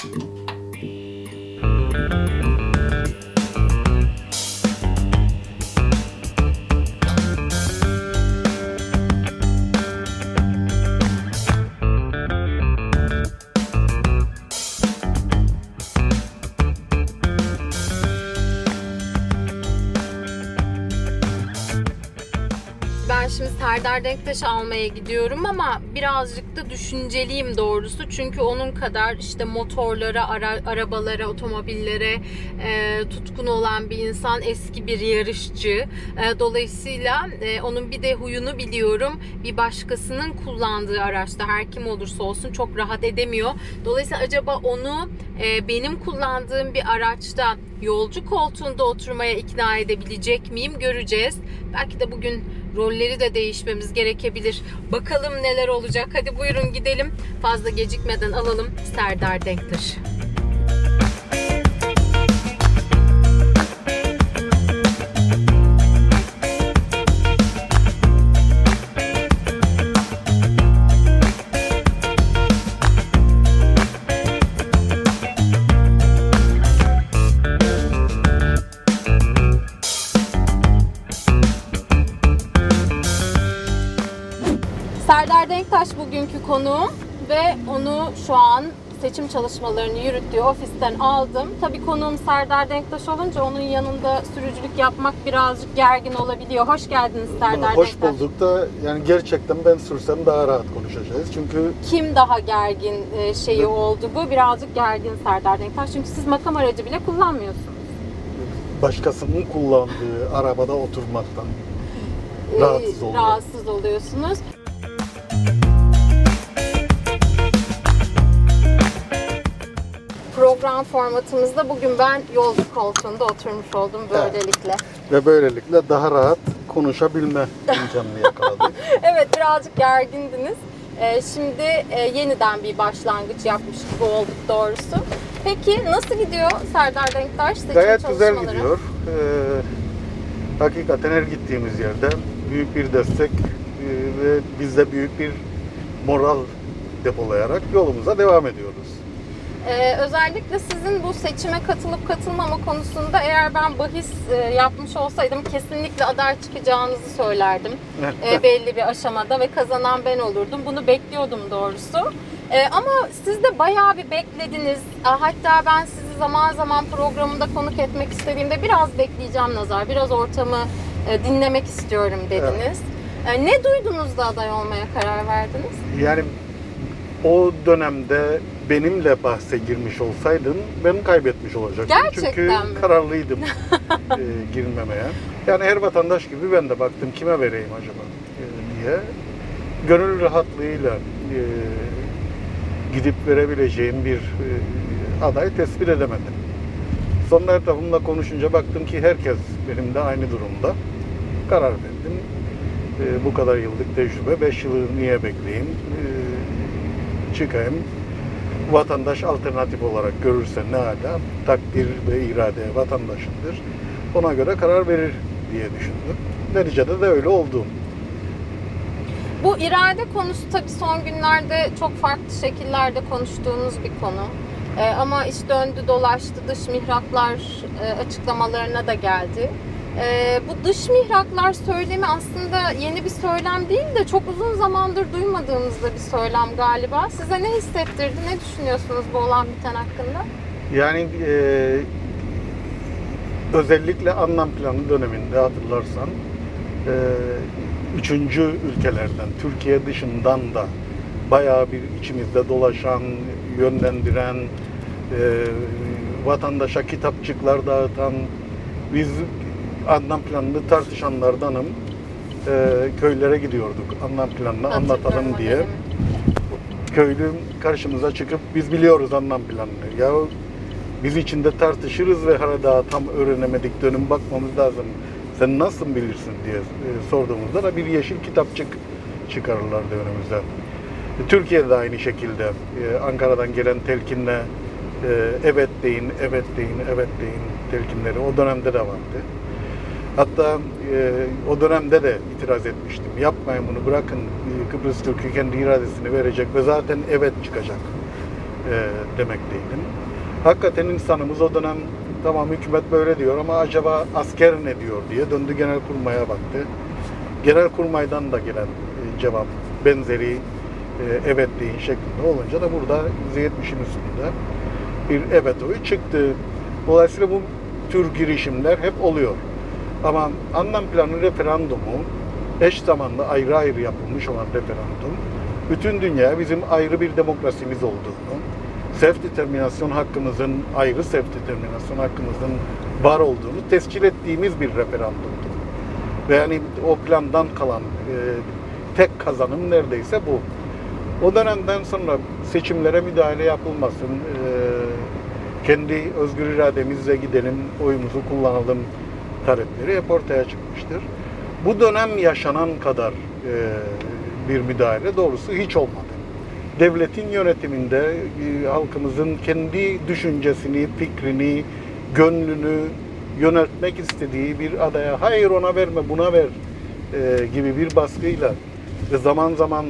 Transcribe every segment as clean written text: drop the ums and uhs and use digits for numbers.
Ben şimdi Serdar Denktaş almaya gidiyorum ama birazcık da düşünceliyim doğrusu. Çünkü onun kadar işte motorlara, arabalara, otomobillere tutkun olan bir insan, eski bir yarışçı. Dolayısıyla onun bir de huyunu biliyorum. Bir başkasının kullandığı araçta her kim olursa olsun çok rahat edemiyor. Dolayısıyla acaba onu benim kullandığım bir araçta yolcu koltuğunda oturmaya ikna edebilecek miyim, göreceğiz. Belki de bugün rolleri de değişmemiz gerekebilir. Bakalım neler olacak. Hadi buyurun gidelim. Fazla gecikmeden alalım Serdar Denktaş'ı. Serdar Denktaş bugünkü konuğum ve onu şu an seçim çalışmalarını yürüttüğü ofisten aldım. Tabii konuğum Serdar Denktaş olunca onun yanında sürücülük yapmak birazcık gergin olabiliyor. Hoş geldiniz Serdar Denktaş. Hoş bulduk da yani gerçekten ben sürsem daha rahat konuşacağız. Çünkü kim daha gergin oldu bu? Birazcık gergin Serdar Denktaş. Çünkü siz makam aracı bile kullanmıyorsunuz. Başkasının kullandığı arabada oturmaktan rahatsız oluyorsunuz. Program formatımızda bugün ben yolcu koltuğunda oturmuş oldum böylelikle. Evet. Ve böylelikle daha rahat konuşabilme imkanını yakaladık. Evet, birazcık gergindiniz. Şimdi yeniden bir başlangıç yapmış gibi olduk doğrusu. Peki nasıl gidiyor Serdar Denktaş seçim Gayet çalışmaları? güzel gidiyor. Hakikaten her gittiğimiz yerde büyük bir destek ve biz de büyük bir moral depolayarak yolumuza devam ediyoruz. Özellikle sizin bu seçime katılıp katılmama konusunda eğer ben bahis yapmış olsaydım kesinlikle aday çıkacağınızı söylerdim. Belli bir aşamada ve kazanan ben olurdum. Bunu bekliyordum doğrusu. Ama siz de bayağı bir beklediniz. Hatta ben sizi zaman zaman programımda konuk etmek istediğimde biraz bekleyeceğim Nazar, biraz ortamı dinlemek istiyorum dediniz. Evet. Ne duydunuz da aday olmaya karar verdiniz? Yani o dönemde benimle bahse girmiş olsaydın ben kaybetmiş olacaktım. Gerçekten çünkü mi? Kararlıydım girmemeye. Yani her vatandaş gibi ben de baktım kime vereyim acaba diye. Gönül rahatlığıyla gidip verebileceğim bir aday tespit edemedim. Sonra etrafımla konuşunca baktım ki herkes benimle aynı durumda. Karar verdim. Bu kadar yıllık tecrübe, 5 yılı niye bekleyeyim? Çıkayım. Vatandaş alternatif olarak görürse ne hala, takdir ve irade vatandaşındır. Ona göre karar verir diye düşündüm. Neticede de öyle oldu. Bu irade konusu tabii son günlerde çok farklı şekillerde konuştuğunuz bir konu. Ama iş döndü dolaştı, dış mihraklar açıklamalarına da geldi. Bu dış mihraklar söylemi aslında yeni bir söylem değil de çok uzun zamandır duymadığımız da bir söylem galiba. Size ne hissettirdi, ne düşünüyorsunuz bu olan biten hakkında? Yani özellikle Annan Planı döneminde hatırlarsan üçüncü ülkelerden, Türkiye dışından da bayağı bir içimizde dolaşan, yönlendiren, vatandaşa kitapçıklar dağıtan, biz Annan Planı'nı tartışanlardanım. Köylere gidiyorduk Annan Planı'nı anlatalım diye. Köylü karşımıza çıkıp biz biliyoruz Annan Planı'nı. Ya biz içinde tartışırız ve hala tam öğrenemedik, dönüp bakmamız lazım. Sen nasıl bilirsin diye sorduğumuzda da bir yeşil kitapçık çıkarırlardı önümüze. Türkiye'de de aynı şekilde Ankara'dan gelen telkinle evet deyin, evet deyin, evet deyin telkinleri o dönemde de vardı. Hatta o dönemde de itiraz etmiştim. Yapmayın bunu, bırakın Kıbrıs Türk'ü kendi iradesini verecek ve zaten evet çıkacak demekteydim. Hakikaten insanımız o dönem tamam hükümet böyle diyor ama acaba asker ne diyor diye döndü Genelkurmay'a baktı. Genelkurmay'dan da gelen cevap benzeri evet deyin şeklinde olunca da burada %70'in üstünde bir evet oyu çıktı. Dolayısıyla bu tür girişimler hep oluyor. Ama anlam planı referandumu eş zamanlı ayrı ayrı yapılmış olan referandum bütün dünya bizim ayrı bir demokrasimiz olduğunu, self-determinasyon hakkımızın, ayrı self-determinasyon hakkımızın var olduğunu tescil ettiğimiz bir referandumdu. Ve yani o plandan kalan tek kazanım neredeyse bu. O dönemden sonra seçimlere müdahale yapılmasın, kendi özgür irademizle gidelim, oyumuzu kullanalım talepleri hep ortaya çıkmıştır. Bu dönem yaşanan kadar bir müdahale doğrusu hiç olmadı. Devletin yönetiminde halkımızın kendi düşüncesini, fikrini, gönlünü yöneltmek istediği bir adaya hayır ona verme buna ver gibi bir baskıyla ve zaman zaman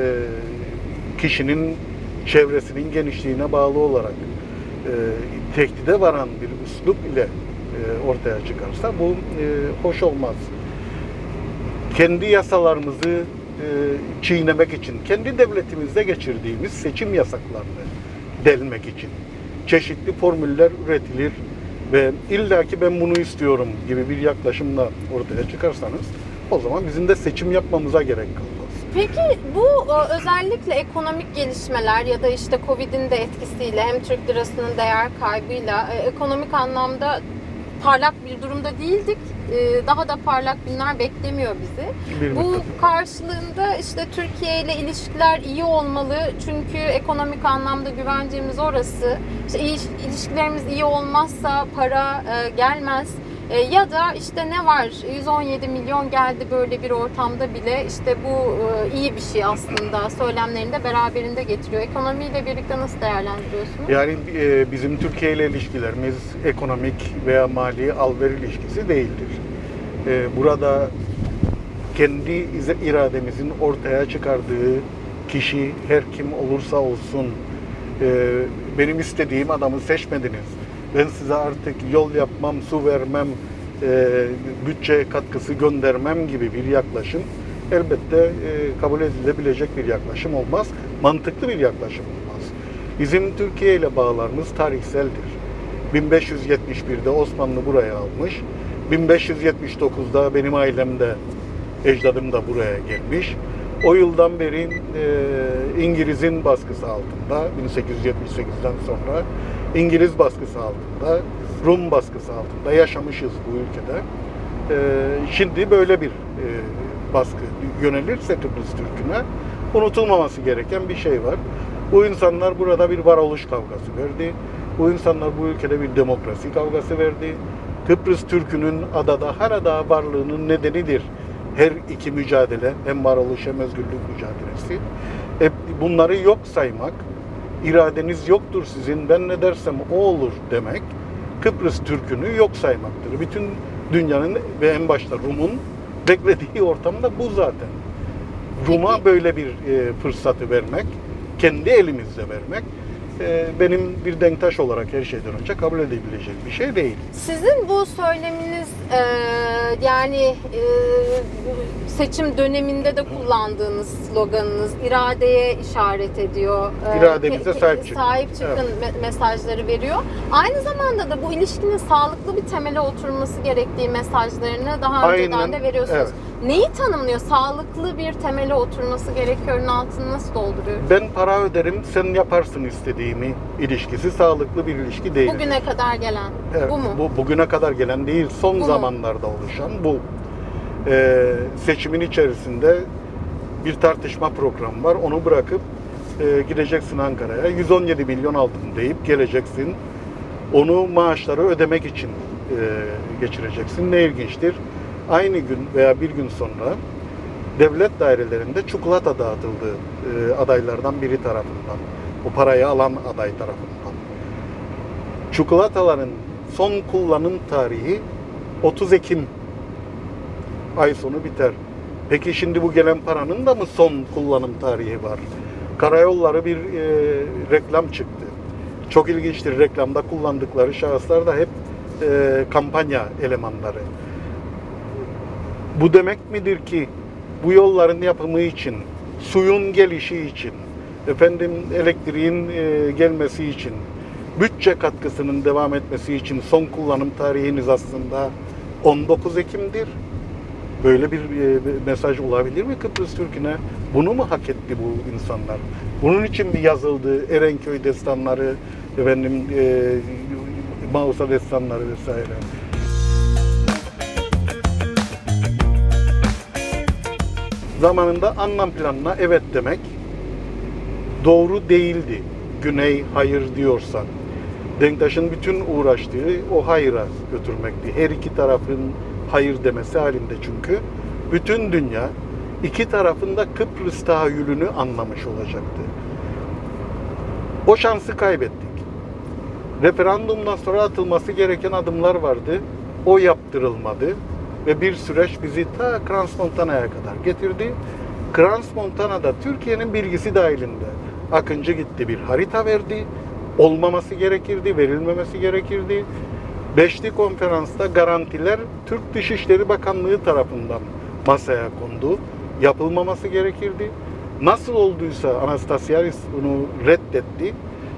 kişinin çevresinin genişliğine bağlı olarak tehdide varan bir üslup ile ortaya çıkarsa bu hoş olmaz. Kendi yasalarımızı çiğnemek için, kendi devletimizde geçirdiğimiz seçim yasaklarını delmek için çeşitli formüller üretilir ve illaki ben bunu istiyorum gibi bir yaklaşımla ortaya çıkarsanız o zaman bizim de seçim yapmamıza gerek kalmaz. Peki bu özellikle ekonomik gelişmeler ya da işte Covid'in de etkisiyle hem Türk lirasının değer kaybıyla ekonomik anlamda parlak bir durumda değildik. Daha da parlak günler beklemiyor bizi. Bu karşılığında işte Türkiye ile ilişkiler iyi olmalı. Çünkü ekonomik anlamda güvencemiz orası. İşte ilişkilerimiz iyi olmazsa para gelmez. Ya da işte ne var 117 milyon geldi böyle bir ortamda bile işte bu iyi bir şey aslında söylemlerini de beraberinde getiriyor. Ekonomiyle birlikte nasıl değerlendiriyorsunuz? Yani bizim Türkiye ile ilişkilerimiz ekonomik veya mali al-ver ilişkisi değildir. Burada kendi irademizin ortaya çıkardığı kişi her kim olursa olsun benim istediğim adamı seçmediniz. Ben size artık yol yapmam, su vermem, bütçe katkısı göndermem gibi bir yaklaşım elbette kabul edilebilecek bir yaklaşım olmaz. Mantıklı bir yaklaşım olmaz. Bizim Türkiye ile bağlarımız tarihseldir. 1571'de Osmanlı buraya almış. 1579'da benim ailem de, ecdadım da buraya gelmiş. O yıldan beri İngiliz'in baskısı altında, 1878'den sonra İngiliz baskısı altında, Rum baskısı altında yaşamışız bu ülkede. Şimdi böyle bir baskı yönelirse Kıbrıs Türk'üne unutulmaması gereken bir şey var. Bu insanlar burada bir varoluş kavgası verdi. Bu insanlar bu ülkede bir demokrasi kavgası verdi. Kıbrıs Türk'ünün adada, her ada varlığının nedenidir her iki mücadele, hem varoluş hem özgürlük mücadelesi. Bunları yok saymak, iradeniz yoktur sizin, ben ne dersem o olur demek, Kıbrıs Türk'ünü yok saymaktır. Bütün dünyanın ve en başta Rum'un beklediği ortamda bu zaten. Rum'a böyle bir fırsatı vermek, kendi elimizde vermek, benim bir denktaş olarak her şeyden önce kabul edebilecek bir şey değil. Sizin bu söyleminiz yani seçim döneminde de kullandığınız sloganınız iradeye işaret ediyor. İrademize sahip çıkın. Sahip çıkın mesajları veriyor. Aynı zamanda da bu ilişkinin sağlıklı bir temele oturması gerektiği mesajlarını daha önceden de veriyorsunuz. Evet. Neyi tanımlıyor? Sağlıklı bir temele oturması gerekiyor'un altını nasıl dolduruyor? Ben para öderim, sen yaparsın istediğimi ilişkisi sağlıklı bir ilişki değil. Bugüne kadar gelen. Evet, bu mu? Bugüne kadar gelen değil, son zamanlarda oluşan bu. Seçimin içerisinde bir tartışma programı var. Onu bırakıp gideceksin Ankara'ya. 117 milyon aldım deyip geleceksin. Onu maaşları ödemek için geçireceksin. Ne ilginçtir. Aynı gün veya bir gün sonra devlet dairelerinde çikolata dağıtıldı adaylardan biri tarafından. O parayı alan aday tarafından. Çikolataların son kullanım tarihi 30 Ekim. Ay sonu biter. Peki şimdi bu gelen paranın da mı son kullanım tarihi var? Karayolları bir reklam çıktı. Çok ilginçtir. Reklamda kullandıkları şahıslar da hep kampanya elemanları. Bu demek midir ki bu yolların yapımı için, suyun gelişi için, elektriğin gelmesi için, bütçe katkısının devam etmesi için son kullanım tarihiniz aslında 19 Ekim'dir. Böyle bir mesaj olabilir mi Kıbrıs Türk'üne? Bunu mu hak etti bu insanlar? Bunun için mi yazıldı Erenköy destanları, Mausa destanları vesaire? Zamanında anlam planına evet demek doğru değildi. Güney hayır diyorsa. Denktaş'ın bütün uğraştığı o hayıra götürmekti. Her iki tarafın hayır demesi halinde çünkü bütün dünya iki tarafında Kıbrıs tahayyülünü anlamış olacaktı. O şansı kaybettik. Referandumdan sonra atılması gereken adımlar vardı. O yaptırılmadı ve bir süreç bizi ta Crans-Montana'ya kadar getirdi. Crans-Montana'da Türkiye'nin bilgisi dahilinde Akıncı gitti, bir harita verdi. Olmaması gerekirdi, verilmemesi gerekirdi. Beşli konferansta garantiler Türk Dışişleri Bakanlığı tarafından masaya kondu. Yapılmaması gerekirdi. Nasıl olduysa Anastasiadis bunu reddetti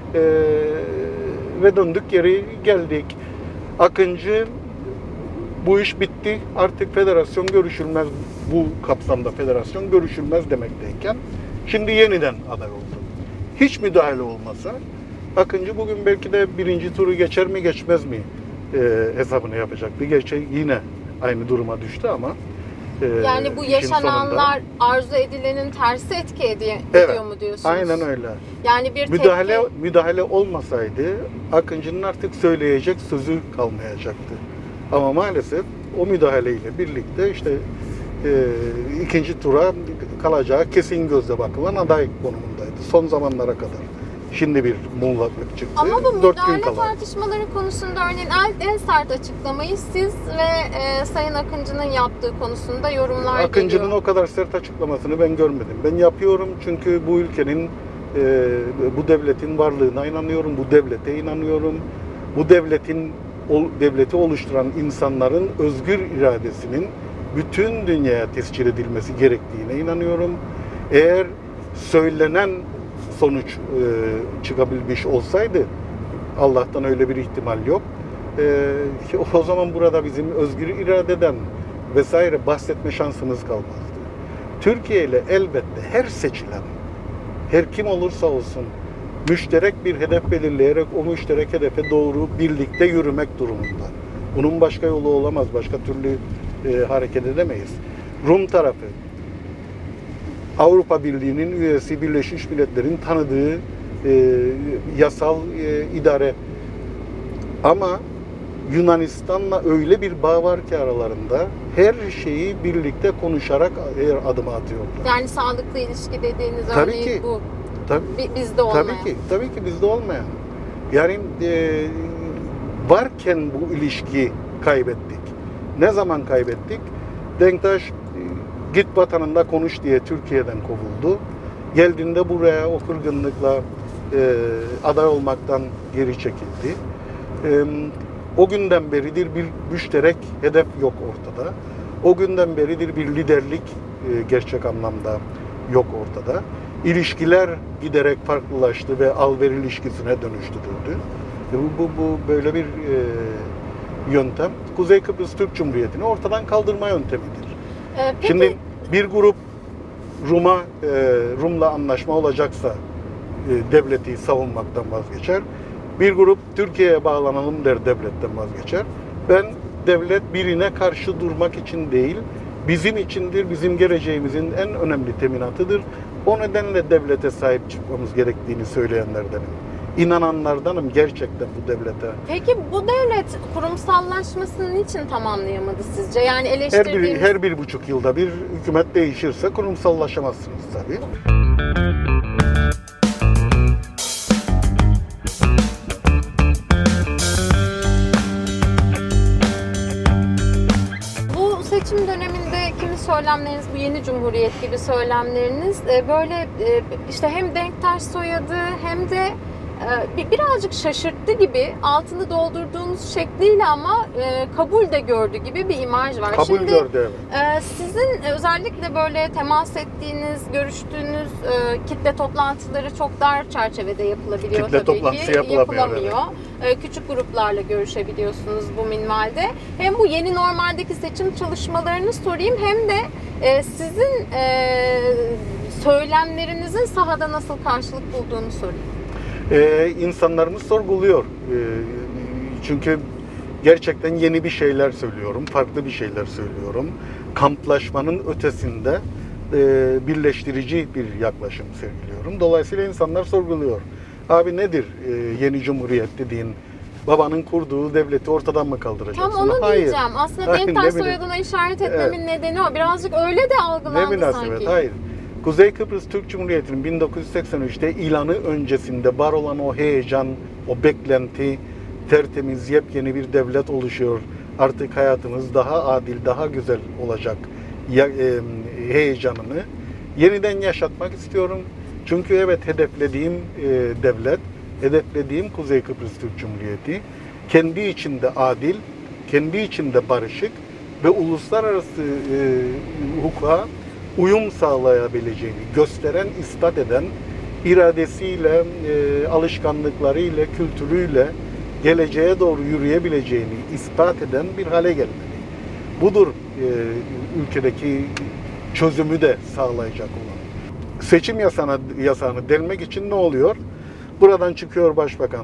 ve döndük geri geldik. Akıncı bu iş bitti, artık federasyon görüşülmez, bu kapsamda federasyon görüşülmez demekteyken şimdi yeniden aday oldu. Hiç müdahale olmasa Akıncı bugün belki de birinci turu geçer mi geçmez mi hesabını yapacaktı. Gerçi yine aynı duruma düştü ama yani bu yaşananlar sonunda, arzu edilenin tersi etki ediyor mu diyorsunuz? Aynen öyle. Yani bir müdahale olmasaydı Akıncı'nın artık söyleyecek sözü kalmayacaktı. Ama maalesef o müdahaleyle birlikte işte ikinci tura kalacağı kesin gözle bakılan aday konumundaydı son zamanlara kadar. Şimdi bir muğlaklık çıktı. Ama bu müdahale tartışmaları konusunda örneğin en sert açıklamayı siz ve Sayın Akıncı'nın yaptığı konusunda yorumlar Akıncı'nın geliyor. o kadar sert açıklamasını ben görmedim. Ben yapıyorum çünkü bu ülkenin, bu devletin varlığına inanıyorum, bu devlete inanıyorum. Bu devleti oluşturan insanların özgür iradesinin bütün dünyaya tescil edilmesi gerektiğine inanıyorum. Eğer söylenen sonuç çıkabilmiş olsaydı, Allah'tan öyle bir ihtimal yok. O zaman burada bizim özgür iradeden vesaire bahsetme şansımız kalmazdı. Türkiye ile elbette her seçilen, her kim olursa olsun müşterek bir hedef belirleyerek o müşterek hedefe doğru birlikte yürümek durumunda. Bunun başka yolu olamaz, başka türlü hareket edemeyiz. Rum tarafı, Avrupa Birliği'nin üyesi, Birleşmiş Milletler'in tanıdığı yasal idare. Ama Yunanistan'la öyle bir bağ var ki aralarında her şeyi birlikte konuşarak adım atıyorlar. Yani sağlıklı ilişki dediğiniz tabii örneğin ki, bu. Bizde olmayan. Tabii ki bizde olmayan. Yani varken bu ilişkiyi kaybettik. Ne zaman kaybettik? Denktaş git vatanında konuş diye Türkiye'den kovuldu. Geldiğinde buraya o kırgınlıkla aday olmaktan geri çekildi. O günden beridir bir müşterek hedef yok ortada. O günden beridir bir liderlik gerçek anlamda yok ortada. İlişkiler giderek farklılaştı ve al-ver ilişkisine dönüştürüldü. Bu böyle bir yöntem Kuzey Kıbrıs Türk Cumhuriyeti'ni ortadan kaldırma yöntemidir. Peki. Şimdi bir grup Rum'la anlaşma olacaksa devleti savunmaktan vazgeçer. Bir grup Türkiye'ye bağlanalım der, devletten vazgeçer. Ben devlet birine karşı durmak için değil, bizim içindir, bizim geleceğimizin en önemli teminatıdır. O nedenle devlete sahip çıkmamız gerektiğini söyleyenlerdenim. İnananlardanım gerçekten bu devlete. Peki bu devlet kurumsallaşmasını niçin tamamlayamadı sizce? Yani eleştirdiğiniz... Her 1,5 yılda bir hükümet değişirse kurumsallaşamazsınız tabii. Bu seçim döneminde kimi söylemleriniz, bu yeni cumhuriyet gibi söylemleriniz böyle işte hem Denktaş soyadı hem de birazcık şaşırttı gibi, altını doldurduğumuz şekliyle ama kabul de gördü gibi bir imaj var. Kabul Şimdi, gördü, evet. Sizin özellikle böyle temas ettiğiniz, görüştüğünüz kitle toplantıları çok dar çerçevede yapılabiliyor Kitle tabii toplantısı ki. yapılamıyor. Küçük gruplarla görüşebiliyorsunuz bu minvalde. Hem bu yeni normaldeki seçim çalışmalarını sorayım, hem de sizin söylemlerinizin sahada nasıl karşılık bulduğunu sorayım. İnsanlarımız sorguluyor. Çünkü gerçekten yeni bir şeyler söylüyorum, farklı bir şeyler söylüyorum. Kamplaşmanın ötesinde birleştirici bir yaklaşım sergiliyorum. Dolayısıyla insanlar sorguluyor. Abi nedir yeni cumhuriyet dediğin? Babanın kurduğu devleti ortadan mı kaldıracaksın? Tam onu Hayır. diyeceğim. Aslında Hayır, Denktaş ne soyadına işaret etmemin Evet. nedeni o. Birazcık öyle de Ne algılandı münasebet, sanki. hayır. Kuzey Kıbrıs Türk Cumhuriyeti'nin 1983'te ilanı öncesinde var olan o heyecan, o beklenti, tertemiz, yepyeni bir devlet oluşuyor. Artık hayatımız daha adil, daha güzel olacak heyecanını yeniden yaşatmak istiyorum. Çünkü evet, hedeflediğim devlet, hedeflediğim Kuzey Kıbrıs Türk Cumhuriyeti kendi içinde adil, kendi içinde barışık ve uluslararası hukuka uyum sağlayabileceğini gösteren, ispat eden, iradesiyle, alışkanlıklarıyla, kültürüyle geleceğe doğru yürüyebileceğini ispat eden bir hale gelmeli. Budur ülkedeki çözümü de sağlayacak olan. Seçim yasağını delmek için ne oluyor? Buradan çıkıyor başbakan,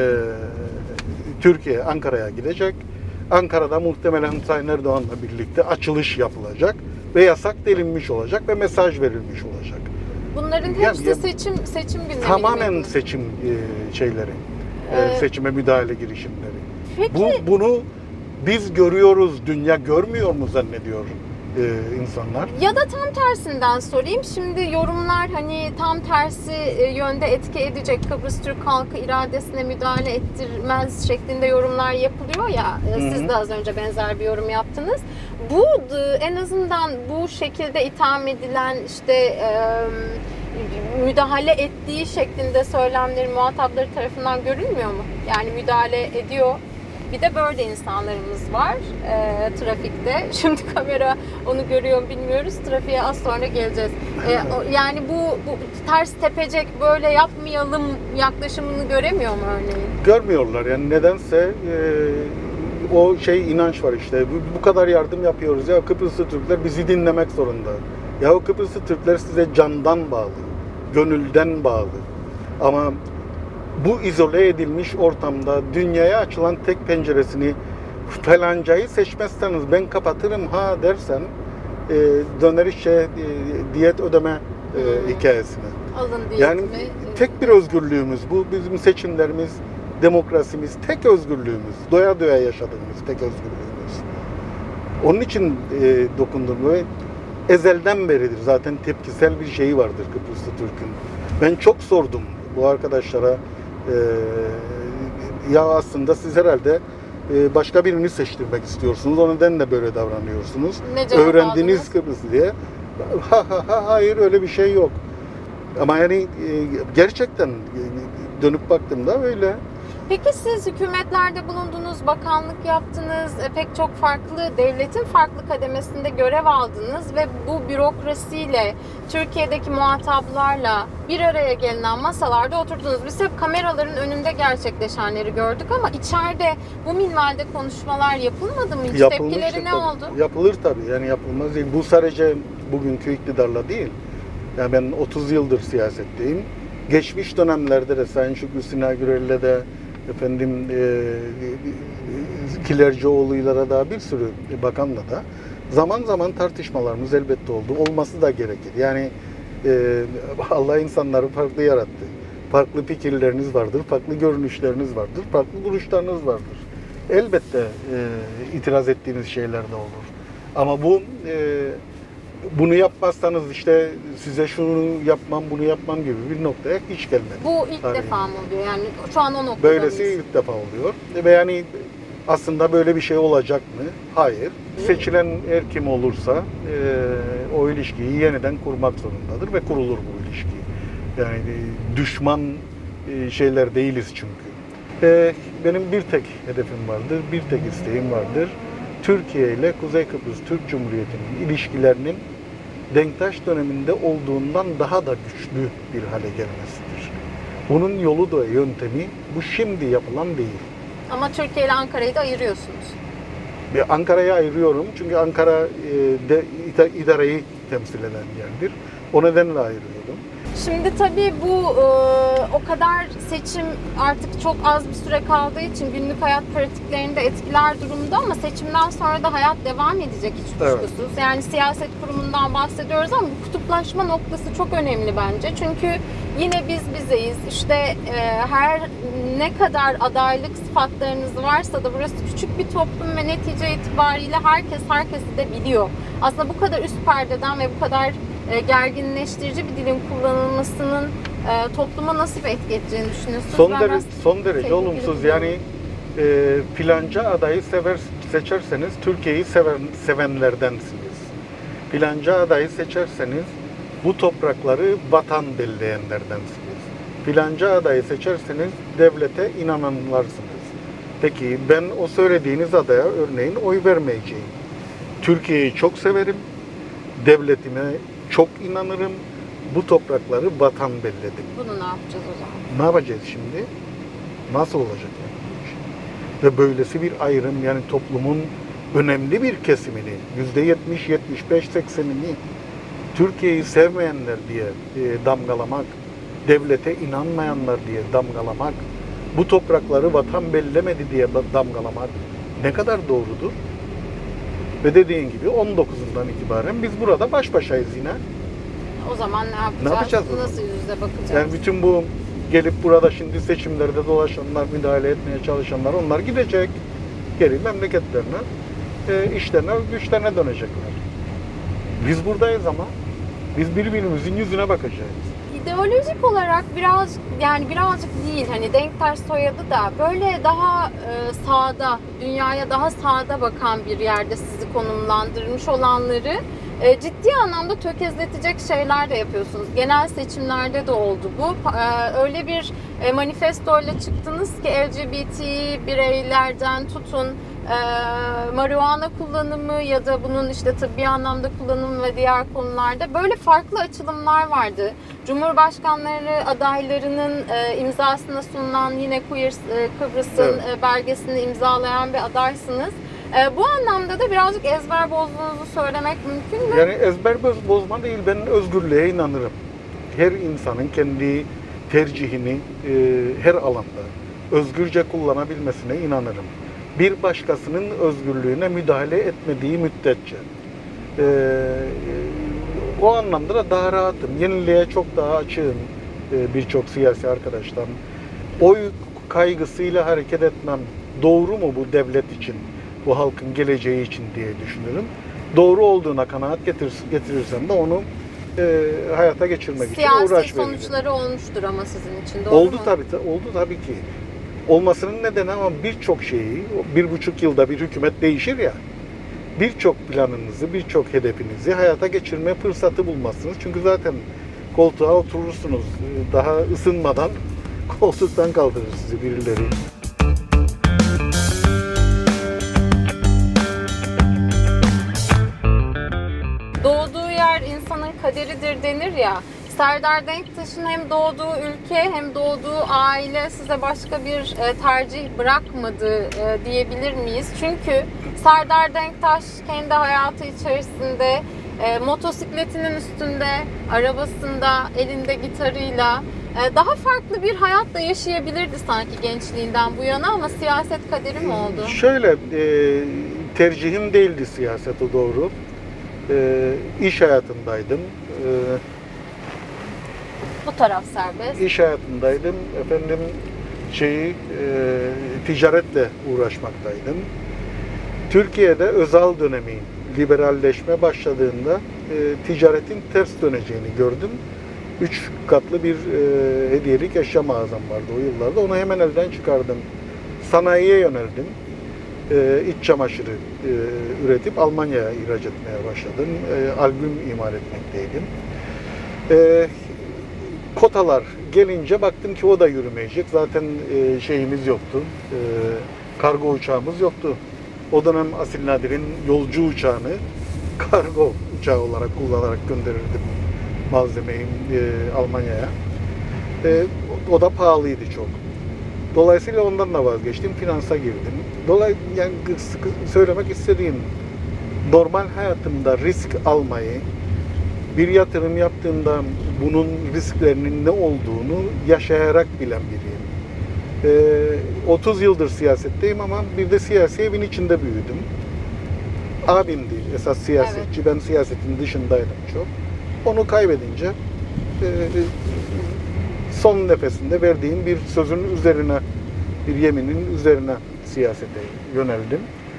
Türkiye, Ankara'ya gidecek. Ankara'da muhtemelen Sayın Erdoğan'la birlikte açılış yapılacak ve yasak delinmiş olacak ve mesaj verilmiş olacak. Bunların hepsi seçim gündemi. Tamamen seçim şeyleri, seçime müdahale girişimleri. Peki. Bunu biz görüyoruz, dünya görmüyor mu zannediyor insanlar? Ya da tam tersinden sorayım. Şimdi yorumlar hani tam tersi yönde etki edecek, Kıbrıs Türk halkı iradesine müdahale ettirmez şeklinde yorumlar yapılıyor ya. Siz de az önce benzer bir yorum yaptınız. Bu en azından bu şekilde itham edilen, işte müdahale ettiği şeklinde söylemleri muhatapları tarafından görülmüyor mu? Yani müdahale ediyor. Bir de böyle insanlarımız var trafikte. Şimdi kamera onu görüyor mu bilmiyoruz. Trafiğe az sonra geleceğiz. Yani bu ters tepecek, böyle yapmayalım yaklaşımını göremiyor mu örneğin? Görmüyorlar. Yani nedense o inanç var işte. Bu kadar yardım yapıyoruz ya, Kıbrıslı Türkler bizi dinlemek zorunda. Ya o Kıbrıslı Türkler size candan bağlı, gönülden bağlı. Ama bu izole edilmiş ortamda dünyaya açılan tek penceresini falancayı seçmezseniz ben kapatırım ha dersen döner diyet ödeme hikayesine. Alın Yani diyetimi. tek bir özgürlüğümüz bu. Bizim seçimlerimiz, demokrasimiz, tek özgürlüğümüz. Doya doya yaşadığımız tek özgürlüğümüz. Onun için dokundum ve ezelden beridir zaten tepkisel bir şeyi vardır Kıbrıslı Türk'ün. Ben çok sordum bu arkadaşlara, ya aslında siz herhalde başka birini seçtirmek istiyorsunuz, o nedenle böyle davranıyorsunuz. Öğrendiniz Kıbrıs'ı diye. Hayır, öyle bir şey yok. Ama yani gerçekten dönüp baktığımda öyle. Peki siz hükümetlerde bulundunuz, bakanlık yaptınız, pek çok farklı devletin farklı kademesinde görev aldınız ve bu bürokrasiyle, Türkiye'deki muhataplarla bir araya gelinen masalarda oturdunuz. Biz hep kameraların önünde gerçekleşenleri gördük ama içeride bu minvalde konuşmalar yapılmadı mı? Hiç tepkileri ne oldu? Yapılır tabii. Yani yapılmaz değil. Bu sadece bugünkü iktidarla değil. Yani ben 30 yıldır siyasetteyim. Geçmiş dönemlerde de Sayın Şükrü Sina Gürel'le de Kilercioğlu'yla da bir sürü bakanla da zaman zaman tartışmalarımız elbette oldu. Olması da gerekir. Yani Allah insanları farklı yarattı. Farklı fikirleriniz vardır, farklı görünüşleriniz vardır, farklı duruşlarınız vardır. Elbette itiraz ettiğiniz şeyler de olur. Ama bunu yapmazsanız işte size şunu yapmam, bunu yapmam gibi bir noktaya hiç gelmedi. Bu ilk defa mı oluyor? Yani şu an o noktada Böylesi ilk defa oluyor. Ve yani aslında böyle bir şey olacak mı? Hayır. Seçilen her kim olursa o ilişkiyi yeniden kurmak zorundadır ve kurulur bu ilişki. Yani düşman şeyler değiliz çünkü. Benim bir tek hedefim vardır, bir tek isteğim vardır. Türkiye ile Kuzey Kıbrıs Türk Cumhuriyeti'nin ilişkilerinin Denktaş döneminde olduğundan daha da güçlü bir hale gelmesidir. Bunun yolu da yöntemi bu şimdi yapılan değil. Ama Türkiye ile Ankara'yı da ayırıyorsunuz. Ankara'yı ayırıyorum çünkü Ankara idareyi temsil eden yerdir. O nedenle ayırıyorum. Şimdi tabii bu o kadar seçim artık çok az bir süre kaldığı için günlük hayat pratiklerini de etkiler durumda ama seçimden sonra da hayat devam edecek hiç kuşkusuz. Evet. Yani siyaset kurumundan bahsediyoruz ama bu kutuplaşma noktası çok önemli bence. Çünkü yine biz bizeyiz. İşte her ne kadar adaylık sıfatlarınız varsa da burası küçük bir toplum ve netice itibariyle herkes herkesi de biliyor. Aslında bu kadar üst perdeden ve bu kadar gerginleştirici bir dilin kullanılmasının topluma nasıl bir etki edeceğini düşünüyorsunuz? Son derece olumsuz. Yani filanca adayı seçerseniz Türkiye'yi sevenlerdensiniz. Filanca adayı seçerseniz bu toprakları vatan belleyenlerdensiniz. Filanca adayı seçerseniz devlete inananlarsınız. Peki ben o söylediğiniz adaya örneğin oy vermeyeceğim. Türkiye'yi çok severim. Devletime çok inanırım. Bu toprakları vatan belledim. Bunu ne yapacağız o zaman? Ne yapacağız şimdi? Nasıl olacak yani? Ve böylesi bir ayrım yani toplumun önemli bir kesimini, %70, 75, 80'ini Türkiye'yi sevmeyenler diye damgalamak, devlete inanmayanlar diye damgalamak, bu toprakları vatan bellemedi diye damgalamak ne kadar doğrudur? Ve dediğin gibi 19'undan itibaren biz burada baş başayız yine. O zaman ne yapacağız? Ne yapacağız? Nasıl yüz yüze bakacağız? Yani bütün bu gelip burada şimdi seçimlerde dolaşanlar, müdahale etmeye çalışanlar onlar gidecek. Geri memleketlerine, işlerine, güçlerine dönecekler. Biz buradayız ama biz birbirimizin yüzüne bakacağız. İdeolojik olarak birazcık değil hani Denktaş soyadı da böyle daha sağda, dünyaya daha sağda bakan bir yerde sizi konumlandırmış olanları ciddi anlamda tökezletecek şeyler de yapıyorsunuz. Genel seçimlerde de oldu bu. Öyle bir manifestoyla çıktınız ki LGBT bireylerden tutun marihuana kullanımı ya da bunun işte tıbbi anlamda kullanımı ve diğer konularda böyle farklı açılımlar vardı. Cumhurbaşkanları adaylarının imzasına sunulan yine Queer Kıbrıs'ın belgesini imzalayan bir adaysınız. Bu anlamda da birazcık ezber bozduğunuzu söylemek mümkün mü? Yani ezber bozma değil, ben özgürlüğe inanırım. Her insanın kendi tercihini her alanda özgürce kullanabilmesine inanırım. Bir başkasının özgürlüğüne müdahale etmediği müddetçe. O anlamda da daha rahatım. Yeniliğe çok daha açığım birçok siyasi arkadaştan. Oy kaygısıyla hareket etmem doğru mu bu devlet için, bu halkın geleceği için diye düşünürüm. Doğru olduğuna kanaat getirirsem de onu hayata geçirmek için uğraş veririm. Siyasi sonuçları olmuştur ama sizin için doğru oldu mu? Oldu tabii ki. Olmasının nedeni ama birçok şeyi, 1,5 yılda bir hükümet değişir ya, birçok planınızı, birçok hedefinizi hayata geçirme fırsatı bulmazsınız. Çünkü zaten koltuğa oturursunuz. Daha ısınmadan koltuktan kaldırır sizi birileri. Doğduğu yer insanın kaderidir denir ya. Serdar Denktaş'ın hem doğduğu ülke hem doğduğu aile size başka bir tercih bırakmadı diyebilir miyiz? Çünkü Serdar Denktaş kendi hayatı içerisinde motosikletinin üstünde, arabasında, elinde gitarıyla daha farklı bir hayat da yaşayabilirdi sanki gençliğinden bu yana ama siyaset kaderi mi oldu? Şöyle, tercihim değildi siyaset, o doğru. İş hayatındaydım. Bu taraf serbest. İş hayatındaydım. Efendim ticaretle uğraşmaktaydım. Türkiye'de Özal dönemi liberalleşme başladığında ticaretin ters döneceğini gördüm. 3 katlı bir hediyelik eşya mağazam vardı o yıllarda. Onu hemen elden çıkardım. Sanayiye yöneldim. İç çamaşırı üretip Almanya'ya ihraç etmeye başladım. Albüm imal etmekteydim. Kotalar gelince baktım ki o da yürümeyecek. Zaten şeyimiz yoktu. Kargo uçağımız yoktu. O dönem Asil Nadir'in yolcu uçağını kargo uçağı olarak kullanarak gönderirdim malzemeyi Almanya'ya. O da pahalıydı çok. Dolayısıyla ondan da vazgeçtim. Finansa girdim. Yani söylemek istediğim, normal hayatımda risk almayı, bir yatırım yaptığımda bunun risklerinin ne olduğunu yaşayarak bilen biriyim. 30 yıldır siyasetteyim ama bir de siyasi evin içinde büyüdüm. Abimdi esas siyasetçi. Evet. Ben siyasetin dışındaydım çok. Onu kaybedince son nefesinde verdiğim bir sözün üzerine, bir yeminin üzerine siyasete yöneldim.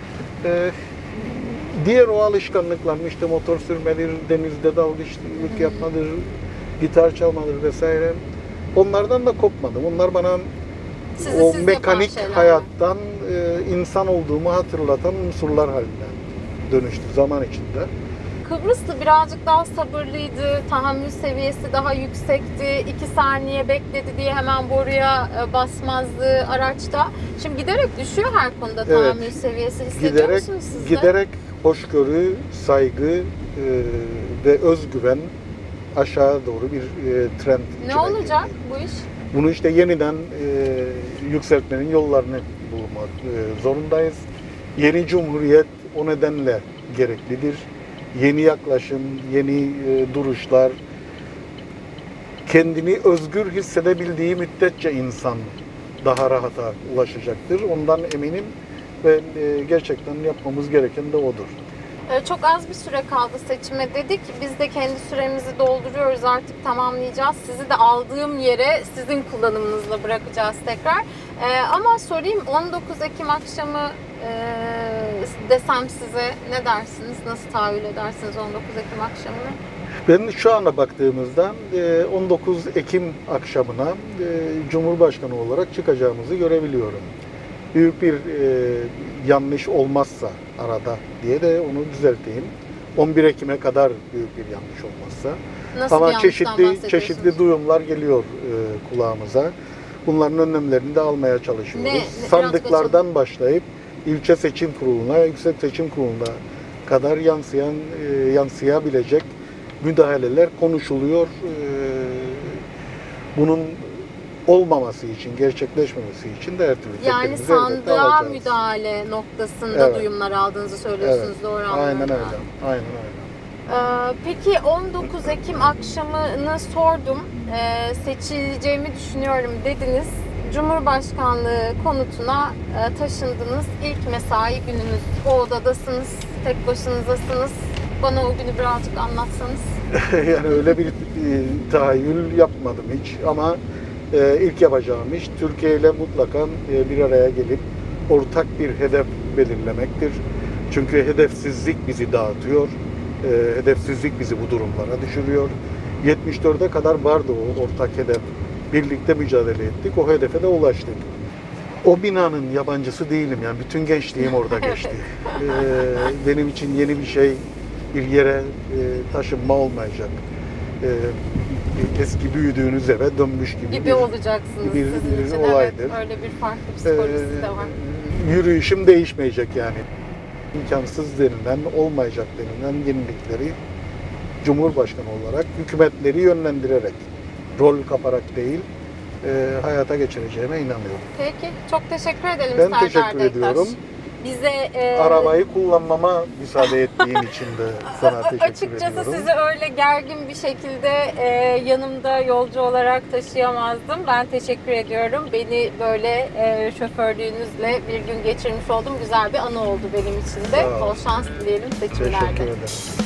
Diğer o alışkanlıklarım, işte motor sürmedir, denizde dalgıçlık yapmadır, gitar çalmadır vesaire, onlardan da kopmadım. Onlar bana o mekanik hayattan insan olduğumu hatırlatan unsurlar haline dönüştü zaman içinde. Kıbrıslı birazcık daha sabırlıydı, tahammül seviyesi daha yüksekti, 2 saniye bekledi diye hemen boruya basmazdı araçta. Şimdi giderek düşüyor her konuda tahammül seviyesi. Hissediyor musunuz siz de? Giderek hoşgörü, saygı ve özgüven aşağı doğru bir trend. Ne olacak bu iş? Bunu işte yeniden yükseltmenin yollarını bulmak zorundayız. Yeni cumhuriyet o nedenle gereklidir. Yeni yaklaşım, yeni duruşlar, kendini özgür hissedebildiği müddetçe insan daha rahata ulaşacaktır. Ondan eminim ve gerçekten yapmamız gereken de odur. Çok az bir süre kaldı seçime dedik. Biz de kendi süremizi dolduruyoruz, artık tamamlayacağız. Sizi de aldığım yere sizin kullanımınızla bırakacağız tekrar. Ama sorayım, 19 Ekim akşamı desem size ne dersiniz? Nasıl tahayyül edersiniz 19 Ekim akşamını? Ben şu anda baktığımızda 19 Ekim akşamına Cumhurbaşkanı olarak çıkacağımızı görebiliyorum. Büyük bir yanlış olmazsa arada diye de onu düzelteyim. 11 Ekim'e kadar büyük bir yanlış olmazsa. Nasıl ama çeşitli duyumlar geliyor kulağımıza. Bunların önlemlerini de almaya çalışıyoruz. Sandıklardan başlayıp ilçe seçim kuruluna, yüksek seçim kuruluna kadar yansıyabilecek müdahaleler konuşuluyor. Bunun olmaması için, gerçekleşmemesi için de her türlü yani sandığa müdahale noktasında duyumlar aldığınızı söylüyorsunuz, evet. Doğru anlıyorum. Aynen öyle. Aynen öyle. Peki 19 Ekim akşamını sordum. Seçileceğimi düşünüyorum dediniz. Cumhurbaşkanlığı konutuna taşındınız. İlk mesai gününüz. O odadasınız, tek başınızdasınız. Bana o günü birazcık anlatsanız. Yani öyle bir tahayyül yapmadım hiç ama ilk yapacağım iş Türkiye ile mutlaka bir araya gelip ortak bir hedef belirlemektir. Çünkü hedefsizlik bizi dağıtıyor. Hedefsizlik bizi bu durumlara düşürüyor. 74'e kadar vardı o ortak hedef. Birlikte mücadele ettik. O hedefe de ulaştık. O binanın yabancısı değilim. Yani bütün gençliğim orada geçti. Benim için yeni bir şey, bir yere taşınma olmayacak. Eski büyüdüğünüz eve dönmüş gibi olacaksınız bir sizin için. olaydır. Evet, öyle bir farklı psikolojisi de var. Yürüyüşüm değişmeyecek yani. İmkansız denilen, olmayacak denilen yenilikleri Cumhurbaşkanı olarak hükümetleri yönlendirerek, rol kaparak değil, hayata geçireceğime inanıyorum. Peki, çok teşekkür edelim Ben Serdar teşekkür Dektaş. ediyorum. Bize arabayı kullanmama müsaade ettiğin için de sana teşekkür açıkçası ediyorum. sizi öyle gergin bir şekilde yanımda yolcu olarak taşıyamazdım. Ben teşekkür ediyorum. Beni böyle şoförlüğünüzle bir gün geçirmiş oldum. Güzel bir anı oldu benim için de. Bol şans dileyelim seçimlerde. Teşekkür ederim.